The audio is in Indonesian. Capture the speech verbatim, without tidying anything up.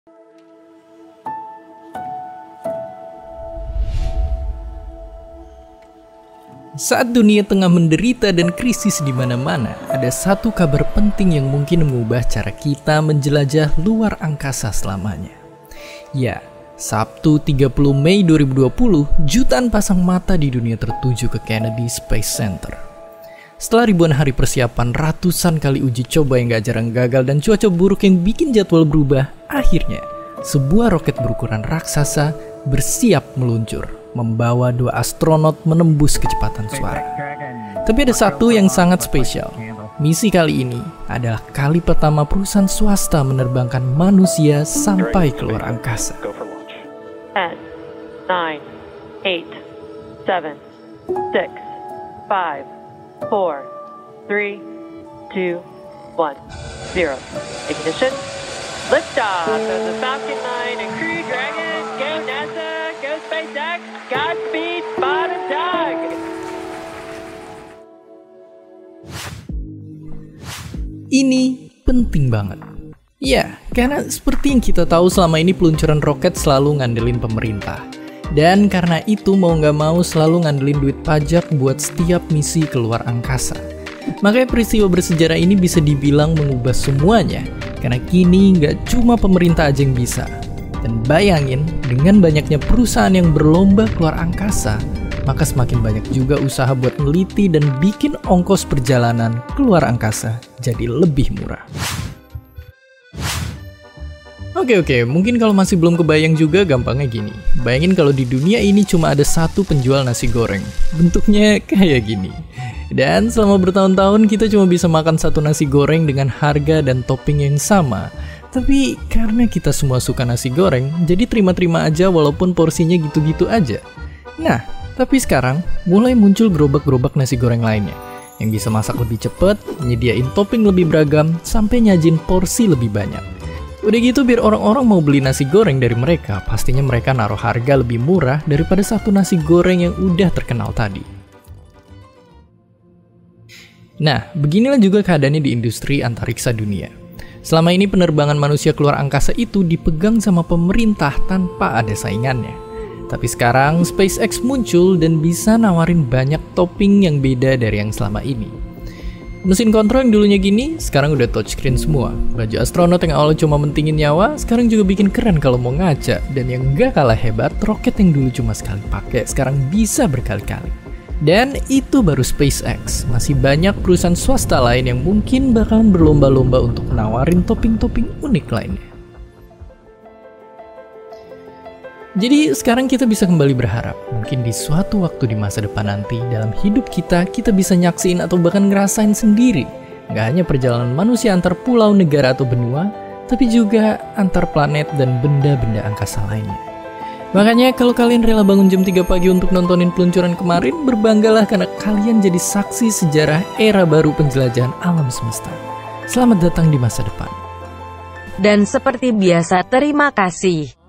Saat dunia tengah menderita dan krisis di mana-mana, ada satu kabar penting yang mungkin mengubah cara kita menjelajah luar angkasa selamanya. Ya, Sabtu tiga puluh Mei dua ribu dua puluh, jutaan pasang mata di dunia tertuju ke Kennedy Space Center. Setelah ribuan hari persiapan, ratusan kali uji coba yang gak jarang gagal dan cuaca buruk yang bikin jadwal berubah, akhirnya sebuah roket berukuran raksasa bersiap meluncur, membawa dua astronot menembus kecepatan suara. Tapi ada satu yang sangat spesial. Misi kali ini adalah kali pertama perusahaan swasta menerbangkan manusia sampai keluar angkasa. ten, nine, eight, seven, six, five, four, three, two, one, zero. Ignition. Liftoff of the Falcon nine and Crew Dragon. Go NASA, go SpaceX, Godspeed, Spot and Tug. Ini penting banget. Ya, karena seperti yang kita tahu selama ini peluncuran roket selalu ngandelin pemerintah. Dan karena itu mau nggak mau selalu ngandelin duit pajak buat setiap misi keluar angkasa. Makanya peristiwa bersejarah ini bisa dibilang mengubah semuanya. Karena kini nggak cuma pemerintah aja yang bisa. Dan bayangin, dengan banyaknya perusahaan yang berlomba keluar angkasa, maka semakin banyak juga usaha buat meneliti dan bikin ongkos perjalanan keluar angkasa jadi lebih murah. Oke oke, mungkin kalau masih belum kebayang juga gampangnya gini. Bayangin kalau di dunia ini cuma ada satu penjual nasi goreng. Bentuknya kayak gini. Dan selama bertahun-tahun kita cuma bisa makan satu nasi goreng dengan harga dan topping yang sama. Tapi karena kita semua suka nasi goreng, jadi terima-terima aja walaupun porsinya gitu-gitu aja. Nah, tapi sekarang mulai muncul gerobak-gerobak nasi goreng lainnya yang bisa masak lebih cepat, nyediain topping lebih beragam, sampai nyajin porsi lebih banyak. Udah gitu biar orang-orang mau beli nasi goreng dari mereka, pastinya mereka naruh harga lebih murah daripada satu nasi goreng yang udah terkenal tadi. Nah, beginilah juga keadaannya di industri antariksa dunia. Selama ini penerbangan manusia keluar angkasa itu dipegang sama pemerintah tanpa ada saingannya. Tapi sekarang SpaceX muncul dan bisa nawarin banyak topping yang beda dari yang selama ini. Mesin kontrol yang dulunya gini, sekarang udah touchscreen semua. Baju astronot yang awalnya cuma mentingin nyawa, sekarang juga bikin keren kalau mau ngaca. Dan yang gak kalah hebat, roket yang dulu cuma sekali pakai, sekarang bisa berkali-kali. Dan itu baru SpaceX, masih banyak perusahaan swasta lain yang mungkin bakalan berlomba-lomba untuk menawarin topping-topping unik lainnya. Jadi sekarang kita bisa kembali berharap, mungkin di suatu waktu di masa depan nanti, dalam hidup kita, kita bisa nyaksiin atau bahkan ngerasain sendiri. Nggak hanya perjalanan manusia antar pulau, negara, atau benua, tapi juga antar planet dan benda-benda angkasa lainnya. Makanya kalau kalian rela bangun jam tiga pagi untuk nontonin peluncuran kemarin, berbanggalah karena kalian jadi saksi sejarah era baru penjelajahan alam semesta. Selamat datang di masa depan. Dan seperti biasa, terima kasih.